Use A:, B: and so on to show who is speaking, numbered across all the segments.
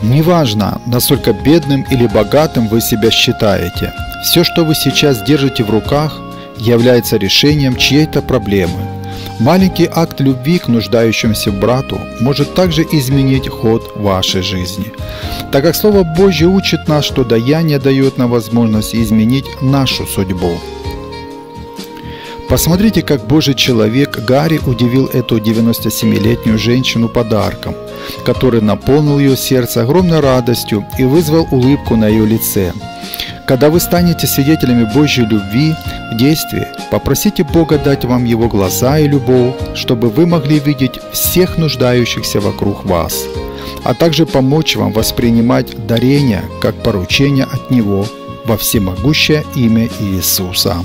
A: Неважно, насколько бедным или богатым вы себя считаете, все, что вы сейчас держите в руках, является решением чьей-то проблемы. Маленький акт любви к нуждающемуся брату может также изменить ход вашей жизни, так как Слово Божье учит нас, что даяние дает нам возможность изменить нашу судьбу. Посмотрите, как Божий человек Гарри удивил эту 97-летнюю женщину подарком, который наполнил ее сердце огромной радостью и вызвал улыбку на ее лице. Когда вы станете свидетелями Божьей любви в действии, попросите Бога дать вам Его глаза и любовь, чтобы вы могли видеть всех нуждающихся вокруг вас, а также помочь вам воспринимать дарение как поручение от Него во всемогущее имя Иисуса.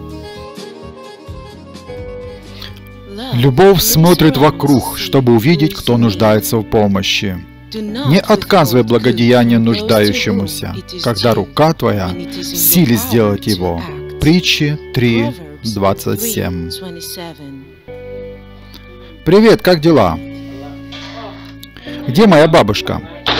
A: Любовь смотрит вокруг, чтобы увидеть, кто нуждается в помощи. Не отказывай благодеяние нуждающемуся, когда рука твоя в силе сделать его. Притчи 3:27. Привет, как дела? Где моя бабушка?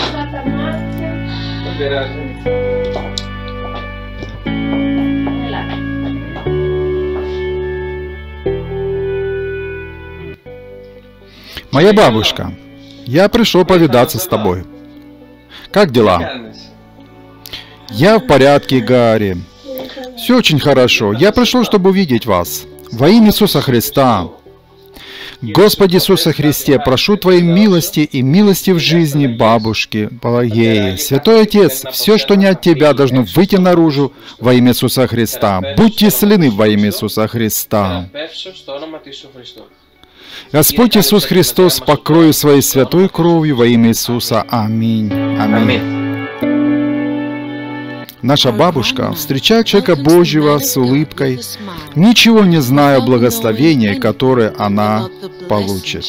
A: Моя бабушка, я пришел повидаться с тобой. Как дела? Я в порядке, Гарри. Все очень хорошо. Я пришел, чтобы увидеть вас. Во имя Иисуса Христа. Господи Иисусе Христе, прошу Твоей милости и милости в жизни бабушки Пелагеи. Святой Отец, все, что не от Тебя, должно выйти наружу во имя Иисуса Христа. Будьте исцелены во имя Иисуса Христа. Господь Иисус Христос, покрою своей святой кровью во имя Иисуса. Аминь. Аминь. Наша бабушка встречает человека Божьего с улыбкой, ничего не зная о благословении, которое она получит.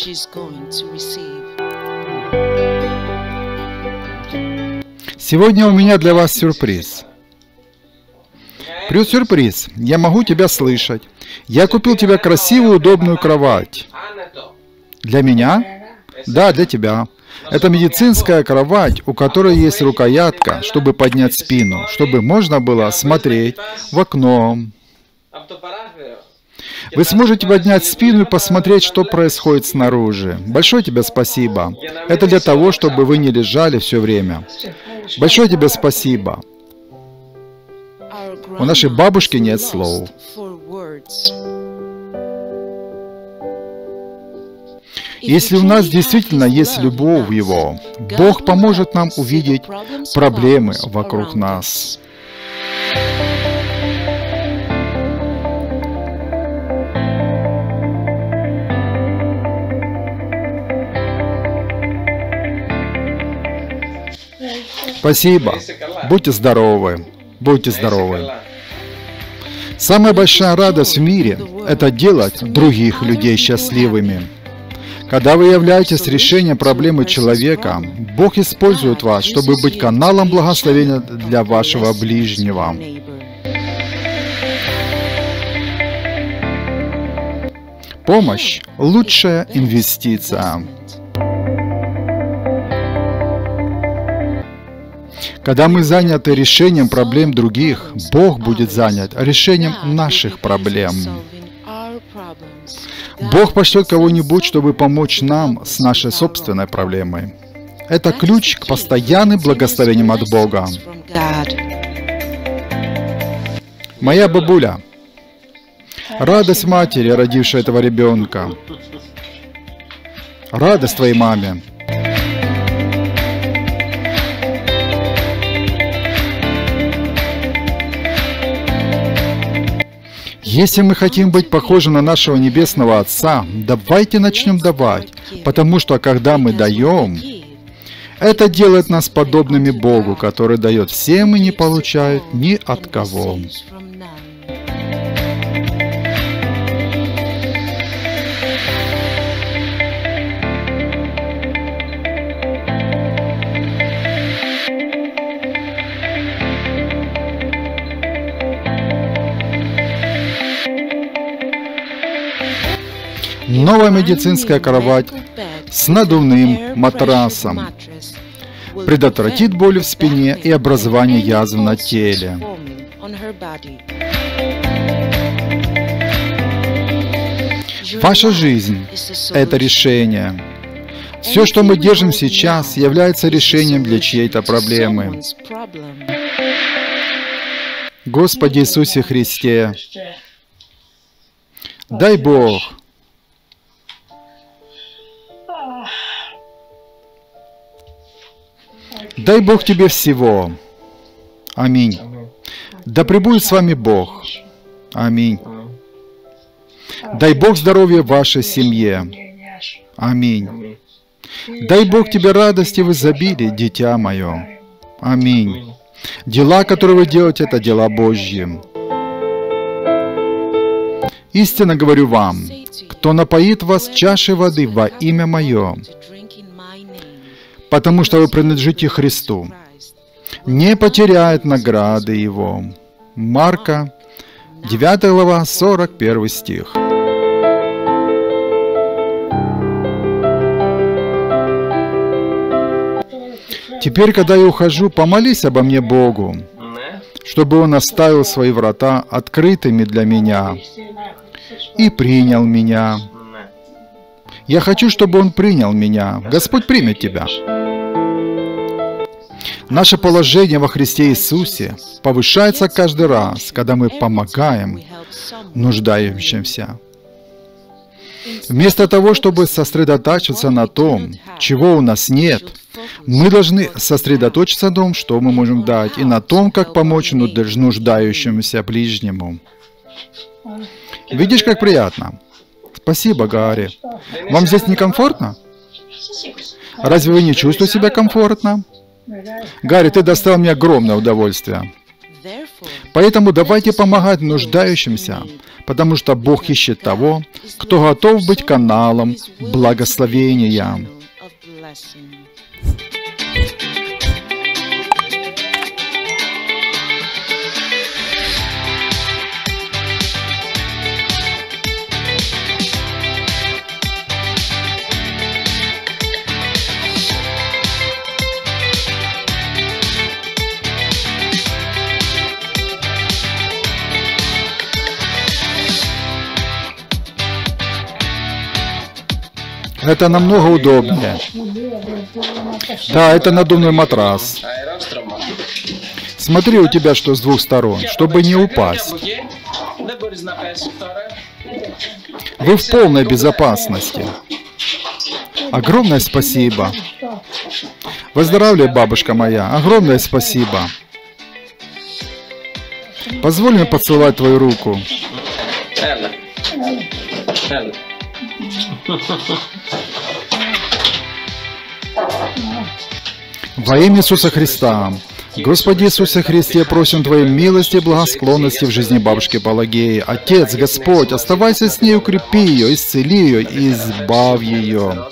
A: Сегодня у меня для вас сюрприз. Плюс сюрприз. Я могу тебя слышать. Я купил тебе красивую, удобную кровать. Для меня? Да, для тебя. Это медицинская кровать, у которой есть рукоятка, чтобы поднять спину, чтобы можно было смотреть в окно. Вы сможете поднять спину и посмотреть, что происходит снаружи. Большое тебе спасибо. Это для того, чтобы вы не лежали все время. Большое тебе спасибо. У нашей бабушки нет слов. Если у нас действительно есть любовь в Его, Бог поможет нам увидеть проблемы вокруг нас. Спасибо. Будьте здоровы. Будьте здоровы. Самая большая радость в мире – это делать других людей счастливыми. Когда вы являетесь решением проблемы человека, Бог использует вас, чтобы быть каналом благословения для вашего ближнего. Помощь – лучшая инвестиция. Когда мы заняты решением проблем других, Бог будет занят решением наших проблем. Бог пошлет кого-нибудь, чтобы помочь нам с нашей собственной проблемой. Это ключ к постоянным благословениям от Бога. Моя бабуля. Радость матери, родившей этого ребенка. Радость твоей маме. Если мы хотим быть похожи на нашего Небесного Отца, давайте начнем давать, потому что когда мы даем, это делает нас подобными Богу, который дает всем и не получает ни от кого. Новая медицинская кровать с надувным матрасом. предотвратит боль в спине и образование язв на теле. Ваша жизнь – это решение. Все, что мы держим сейчас, является решением для чьей-то проблемы. Господи Иисусе Христе, дай Бог Тебе всего. Аминь. Да пребудет с вами Бог. Аминь. Дай Бог здоровья вашей семье. Аминь. Дай Бог тебе радости в изобилии, дитя мое. Аминь. Дела, которые вы делаете, это дела Божьи. Истинно говорю вам, кто напоит вас чашей воды во имя Мое, потому что вы принадлежите Христу, не потеряет награды Его. Марка, 9 глава, 41 стих. Теперь, когда я ухожу, помолись обо мне Богу, чтобы Он оставил свои врата открытыми для меня и принял меня. Я хочу, чтобы Он принял меня. Господь примет тебя. Наше положение во Христе Иисусе повышается каждый раз, когда мы помогаем нуждающимся. Вместо того, чтобы сосредотачиваться на том, чего у нас нет, мы должны сосредоточиться на том, что мы можем дать, и на том, как помочь нуждающемуся ближнему. Видишь, как приятно? Спасибо, Гарри. Вам здесь некомфортно? Разве вы не чувствуете себя комфортно? Гарри, ты доставил мне огромное удовольствие. Поэтому давайте помогать нуждающимся, потому что Бог ищет того, кто готов быть каналом благословения. Это намного удобнее. Да, это надувной матрас. Смотри, у тебя что с двух сторон, чтобы не упасть. Вы в полной безопасности. Огромное спасибо. Выздоравливай, бабушка моя. Огромное спасибо. Позволь мне поцеловать твою руку. Во имя Иисуса Христа, Господи Иисусе Христе, просим Твоей милости и благосклонности в жизни бабушки Пелагеи. Отец, Господь, оставайся с ней, укрепи ее, исцели ее и избавь ее.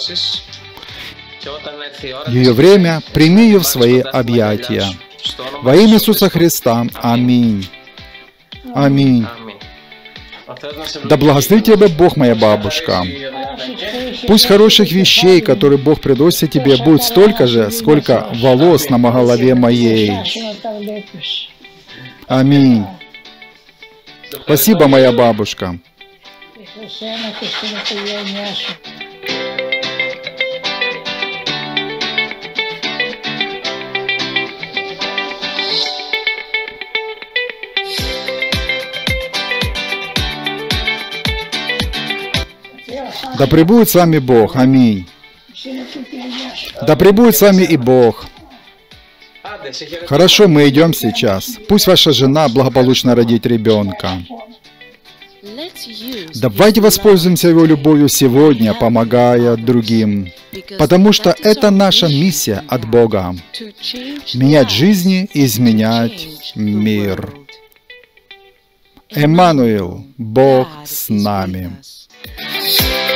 A: Ее время, прими ее в свои объятия. Во имя Иисуса Христа. Аминь. Аминь. Да благословит тебя Бог, моя бабушка. Пусть хороших вещей, которые Бог приносит тебе, будет столько же, сколько волос на голове моей. Аминь. Спасибо, моя бабушка. Да пребудет с вами Бог. Аминь. Да пребудет с вами и Бог. Хорошо, мы идем сейчас. Пусть ваша жена благополучно родит ребенка. Давайте воспользуемся его любовью сегодня, помогая другим. Потому что это наша миссия от Бога. Менять жизни и изменять мир. Эммануил, Бог с нами.